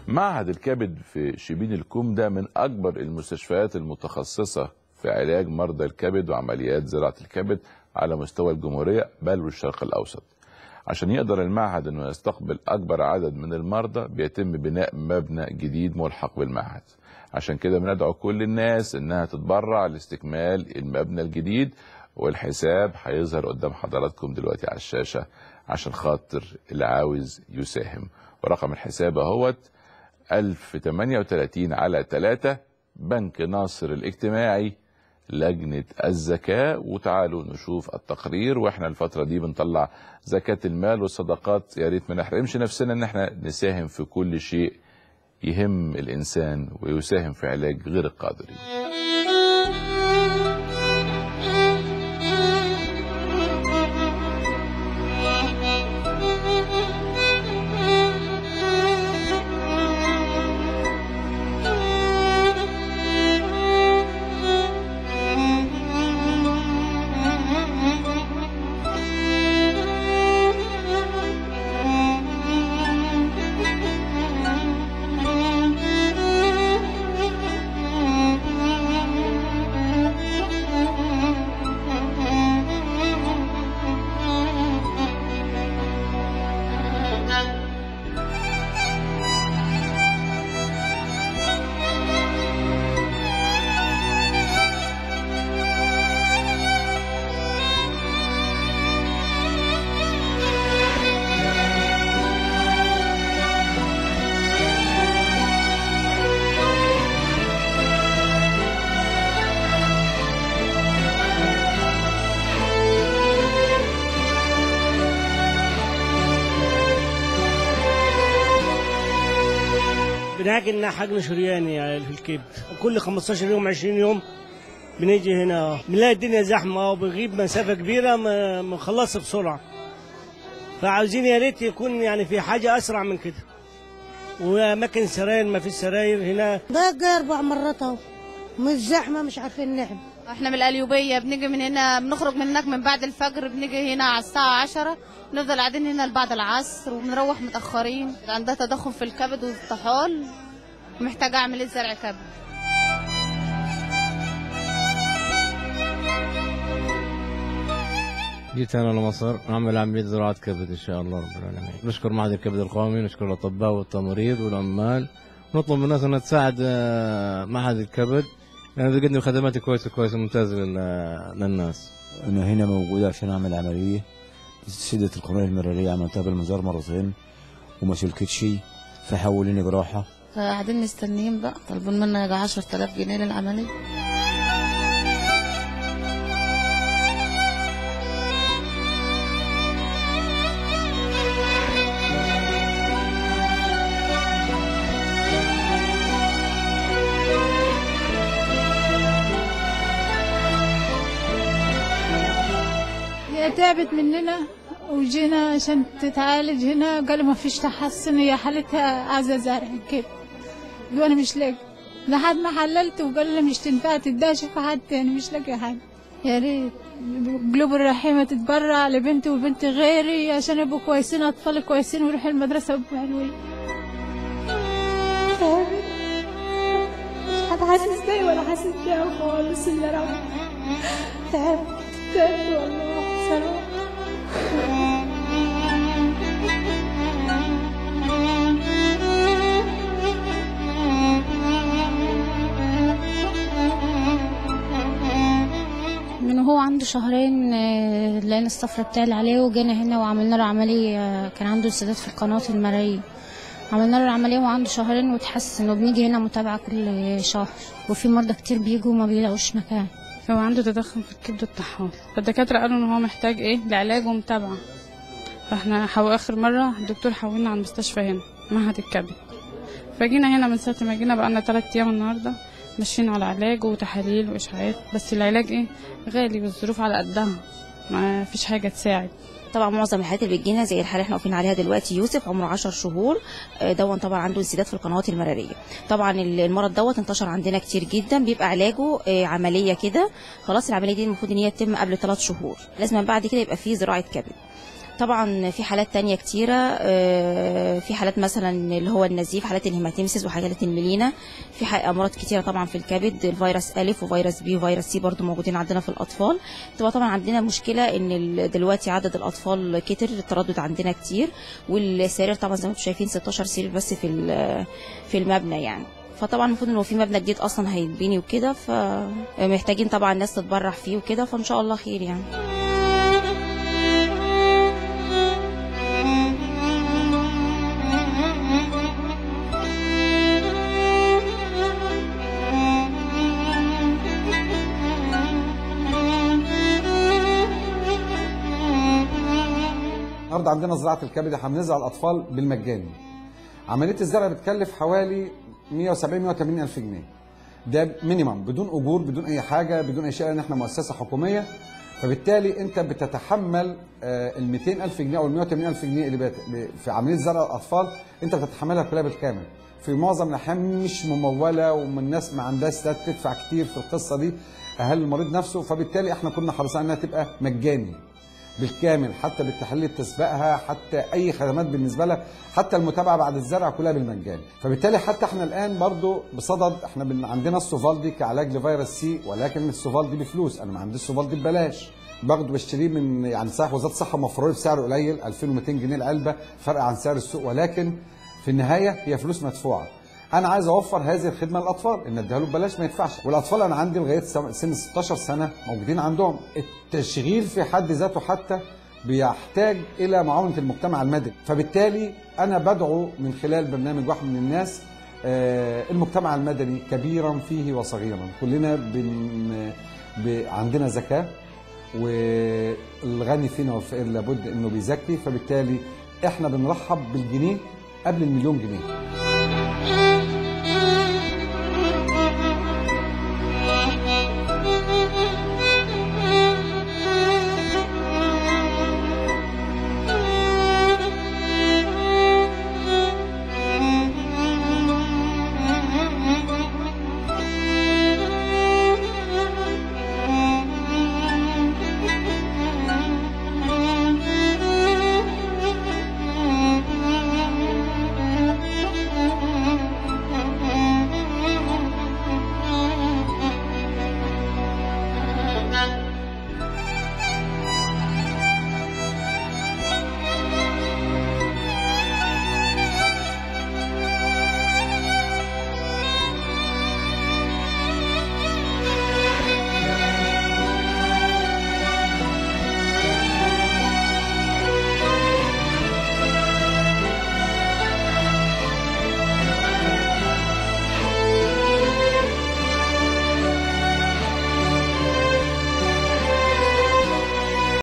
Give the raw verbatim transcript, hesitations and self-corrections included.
معهد الكبد في شبين الكوم ده من أكبر المستشفيات المتخصصة في علاج مرضى الكبد وعمليات زراعة الكبد على مستوى الجمهورية بل والشرق الأوسط. عشان يقدر المعهد أنه يستقبل أكبر عدد من المرضى بيتم بناء مبنى جديد ملحق بالمعهد. عشان كده بندعو كل الناس أنها تتبرع لاستكمال المبنى الجديد، والحساب هيظهر قدام حضراتكم دلوقتي على الشاشة عشان خاطر اللي عاوز يساهم. ورقم الحساب اهوت ألف وثمانية وثلاثين على ثلاثة، بنك ناصر الاجتماعي، لجنة الزكاة. وتعالوا نشوف التقرير. واحنا الفترة دي بنطلع زكاة المال والصدقات، يا ريت ما نحرمش نفسنا ان احنا نساهم في كل شيء يهم الانسان ويساهم في علاج غير القادرين. بنحكي لنا حجم شرياني في الكبد، كل خمستاشر يوم عشرين يوم بنيجي هنا بنلاقي الدنيا زحمه وبنغيب مسافه كبيره ما بنخلصها بسرعه، فعاوزين يا ريت يكون يعني في حاجه اسرع من كده، واماكن سراير ما فيش سراير هنا. ده جاي اربع مرات اهو، مش زحمه مش عارفين نحن. احنا من القليوبيه بنيجي من هنا، بنخرج من هناك من بعد الفجر، بنيجي هنا على الساعه عشرة، نفضل قاعدين هنا لبعد العصر وبنروح متاخرين. عندها تضخم في الكبد والطحال، محتاجه اعمل زرع كبد. جيت انا لمصر اعمل عمليه زراعه كبد ان شاء الله رب العالمين. نشكر معهد الكبد القومي، نشكر الاطباء والتمريض والعمال، ونطلب من الناس انها تساعد معهد الكبد لانه يعني بيقدم خدمات كويسه كويسه ممتازه للناس. انا هنا موجود عشان اعمل عمليه سده القناه المراريه، عملتها بالمنظار مرتين وما سلكتش، فحولوني جراحه. قاعدين مستنيين بقى، طالبين منا يجي عشرة آلاف جنيه للعمليه. هي تعبت مننا وجينا عشان تتعالج هنا، قالوا ما فيش تحسن، هي حالتها عايزه زرع كده. وانا مش لاقي لحد ما حللت وقالوا لي مش تنفع تديها، شوف حد تاني، مش لاقي حد. يا ريت قلوب الرحيمه تتبرع لبنتي وبنت غيري عشان يبقوا كويسين، اطفال كويسين ويروحوا المدرسه ويبقوا حلوين. مش حد حاسس بيا ولا حاسس بيها خالص، اللي روح تعبت تعبت والله صراحه. من هو عنده شهرين لقينا الصفرة بتاعي عليه، وجينا هنا وعملنا له عملية. كان عنده انسداد في القناة المرئية، عملنا له العملية وعنده شهرين وتحسن، وبنيجي هنا متابعة كل شهر. وفي مرضى كتير بيجوا وما بيلاقوش مكان. هو عنده تضخم في الكبد والطحال، فالدكاترة قالوا ان هو محتاج ايه لعلاج ومتابعة. فاحنا حو اخر مرة الدكتور حولنا على المستشفى هنا معهد الكبد، فجينا هنا من ساعة ما جينا بقالنا تلات ايام النهارده ماشيين على علاج وتحاليل واشعاعات، بس العلاج ايه غالي والظروف على قدها، ما فيش حاجه تساعد. طبعا معظم الحالات اللي بتجينا زي الحاله احنا واقفين عليها دلوقتي، يوسف عمره عشر شهور، دون طبعا عنده انسداد في القنوات المراريه. طبعا المرض دوت انتشر عندنا كتير جدا، بيبقى علاجه عمليه كده، خلاص العمليه دي المفروض ان هي تتم قبل ثلاث شهور، لازم بعد كده يبقى فيه زراعه كبد. طبعا في حالات تانية كتيرة، آه، في حالات مثلا اللي هو النزيف، حالات الهيماتيمسيس وحالات الميلينا، في امراض كتيرة طبعا في الكبد، الفيروس ألف وفيروس بي وفيروس سي برضو موجودين عندنا في الاطفال. تبقى طبعا عندنا مشكلة ان دلوقتي عدد الاطفال كتر، التردد عندنا كتير، والسرير طبعا زي ما انتم شايفين ستاشر سرير بس في في المبنى يعني. فطبعا المفروض انه في مبنى جديد اصلا هيتبني وكده، فمحتاجين طبعا الناس تتبرع فيه وكده، فان شاء الله خير يعني. النهارده عندنا زراعه الكبد، احنا بنزرع الاطفال بالمجاني. عمليه الزرع بتكلف حوالي مية وسبعين مية وتمانين الف جنيه، ده مينيمم، بدون اجور بدون اي حاجه بدون اي شيء، لان احنا مؤسسه حكوميه. فبالتالي انت بتتحمل ال ميتين الف جنيه او ال مية وتمانين الف جنيه اللي في عمليه زرع الاطفال، انت بتتحملها كلها بالكامل. في معظم الاحيان مش مموله، ومن الناس ما عندهاش استعداد تدفع كتير في القصه دي، اهل المريض نفسه. فبالتالي احنا كنا حريصين انها تبقى مجاني بالكامل، حتى بالتحاليل تسبقها، حتى اي خدمات بالنسبه لها، حتى المتابعه بعد الزرع كلها بالمجان. فبالتالي حتى احنا الان برضو بصدد، احنا عندنا السوفالدي كعلاج لفيروس سي، ولكن السوفالدي بفلوس، انا ما عنديش السوفالدي ببلاش، باخده بشتريه من يعني صحيح وزاره الصحه مفروض بسعر قليل ألفين ومتين جنيه العلبه، فرق عن سعر السوق، ولكن في النهايه هي فلوس مدفوعه. انا عايز اوفر هذه الخدمه للاطفال، ان اديها له ببلاش ما يدفعش. والاطفال انا عندي لغايه سن ستاشر سنه موجودين عندهم. التشغيل في حد ذاته حتى بيحتاج الى معاونه المجتمع المدني، فبالتالي انا بدعو من خلال برنامج واحد من الناس المجتمع المدني كبيرا فيه وصغيرا، كلنا بن عندنا زكاه، والغني فينا والفقير لابد انه بيزكي، فبالتالي احنا بنرحب بالجنيه قبل المليون جنيه.